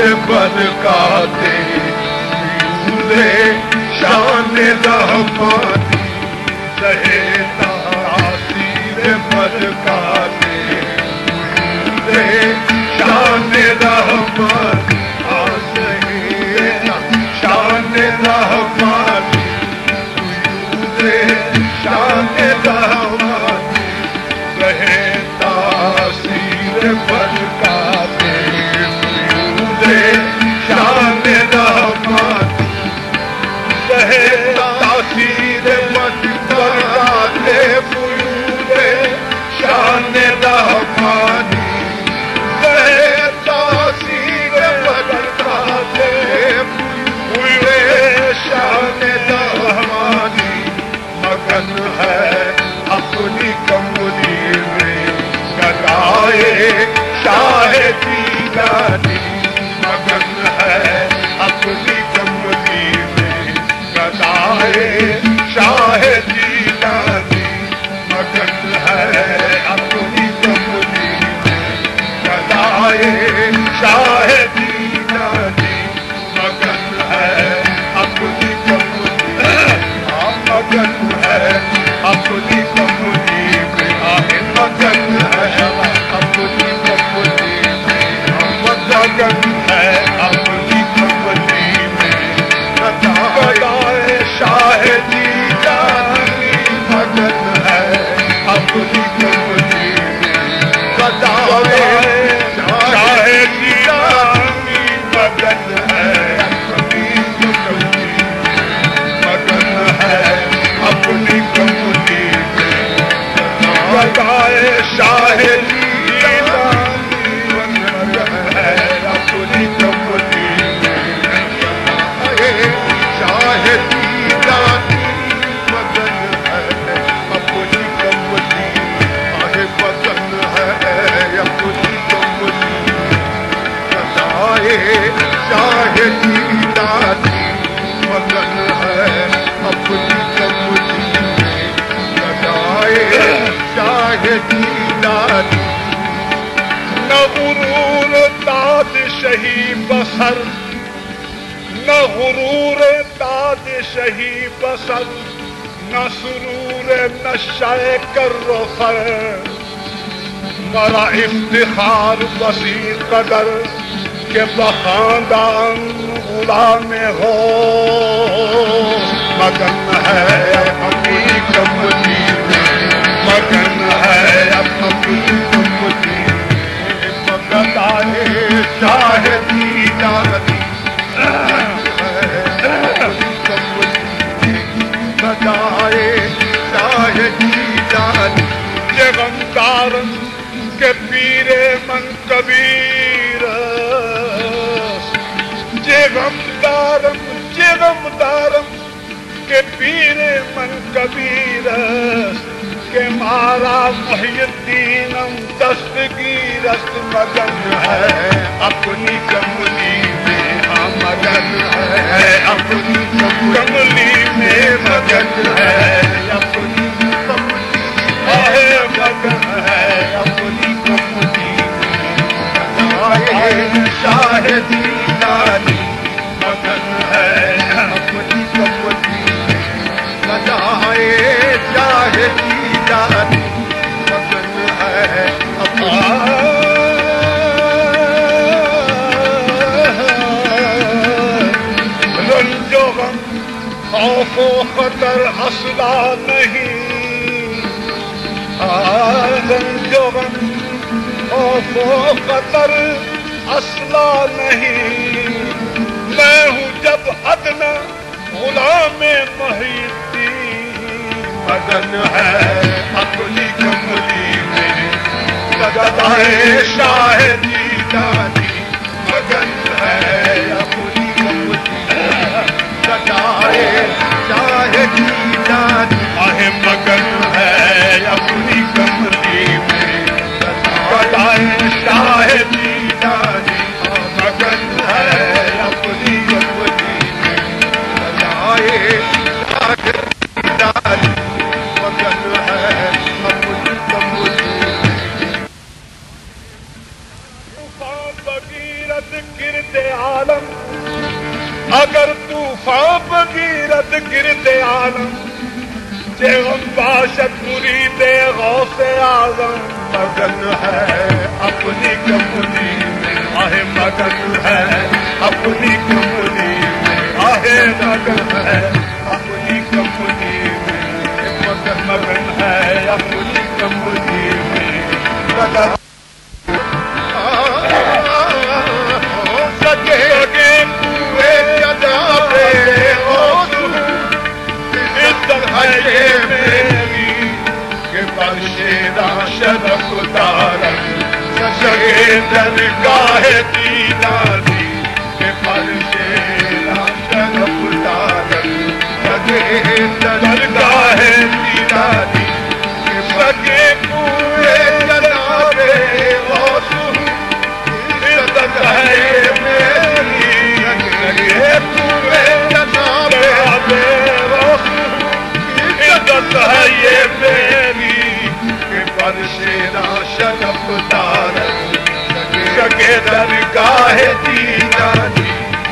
برکاتے شان رحمانی رہے تاثیر برکاتے شان رحمانی شان رحمانی شان رحمانی رہے تاثیر برکاتے شان رحمانی رہے تاثیر برکاتے شان رحمانی رہے تاثیر برکاتے شان رحمانی مگن ہے اپنی کملی میں گدائے شاہ دیدانی مگن ہے اپنی کملی میں گدائے شاہ دیدانی مگن ہے اپنی کملی میں گدائے شاہ دیدانی مگن ہے اپنی کملی مگن ہے اپنی کملی میں مگن ہے اپنی کملی میں مگن ہے اپنی کملی میں گدائے شاہ دیدانی مگن ہے اپنی کملی میں گدائے شاہ دیدانی مگن ہے اپنی کملی مگن ہے اپنی کملی میں گدائے شاہ دیدانی مگن ہے اپنی کملی میں شاہ دیدانی مگن ہے اپنی کملی مگن ہے اپنی کملی گدائے شاہ دیدانی مگن ہے اپنی کملی گدائے شاہ دیدانی نہ غرور تاج شہی بسر نہ غرور تاج شہی بسر نہ سرور نشہ کر فر مرا افتخار بسی قدر کہ بخاندان غلام ہو مگن ہے اپنی کملی میں مگن ہے اپنی کملی میں گدائے شاہ دیدانی گدائے شاہ دیدانی جگمدارن کے پیر من کبیر جگمدارن جگمدارن کے پیر من کبیر کہ مارا محی الدینم دستگیرست مگن ہے اپنی کملی میں مگن ہے اپنی کملی میں مگن ہے اپنی کملی مگن ہے اپنی کملی میں شاہ دیدانی مگن ہے اپنی کملی گدائے شاہ دیدانی مگن ہے اپنی رنج و غم خوف و خطر اصلا نہیں رنج و غم خوف و خطر اصلا نہیں میں ہوں جب ادنا غلام محی الدین مگن ہے اپنی کملی میں گدائے شاہ دیدانی مگن ہے اپنی کملی گدائے شاہ دیدانی مگن ہے اپنی کملی میں گدائے شاہ دیدانی مگن ہے اپنی کملی میں گدائے شاہ دیدانی مگن ہے اپنی کملی میں بغیرت گرد عالم جہم باشد مرید غوث اعظم مگن ہے اپنی کمپنی میں آہ مگن ہے اپنی کمپنی میں آہ مگن ہے اپنی کمپنی میں مگن ہے اپنی کمپنی میں شرف دارت سجے درگاہ دیداری کے فرشے شرف دارت سجے درگاہ دیداری کے سجے پورے جناب غوث عزت ہے میری سجے پورے جناب غوث عزت ہے یہ میری شرف دارت سگے درگاہ دیداری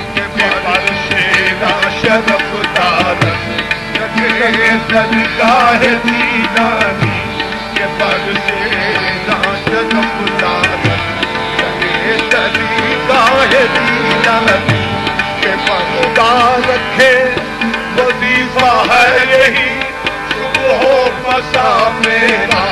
شیرا شرف دارت سگے درگاہ دیداری کے پر شیرا شرف دارت سگے درگاہ دیداری کے پر خدا رکھے وظیفہ ہے یہی صبح و مسا میرا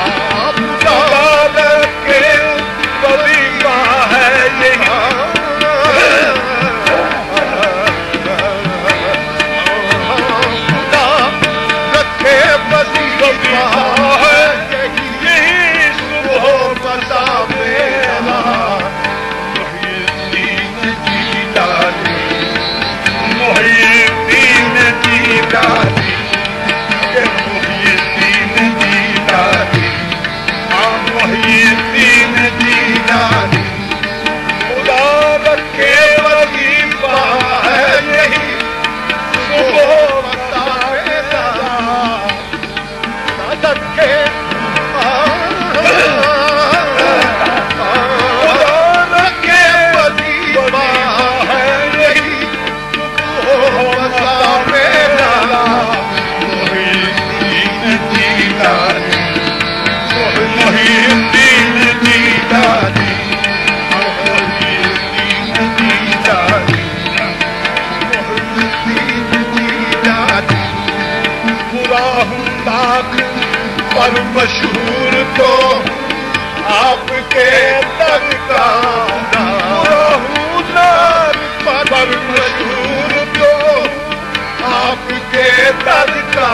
پر مشہور تو آپ کے در کا پر مشہور تو آپ کے در کا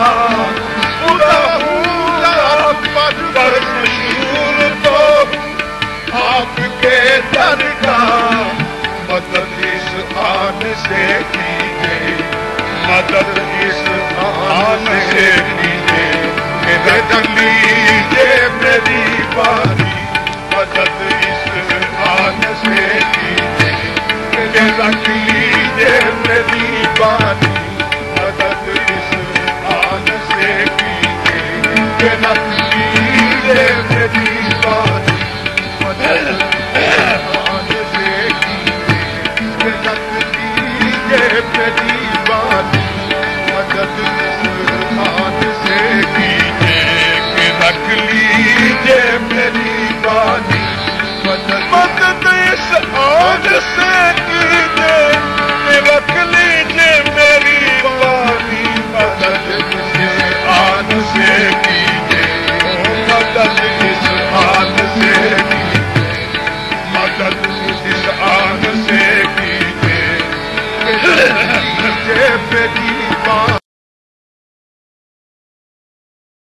پر مشہور تو آپ کے در کا مدد اس آن سے کیجیے مدد اس آن سے کیجیے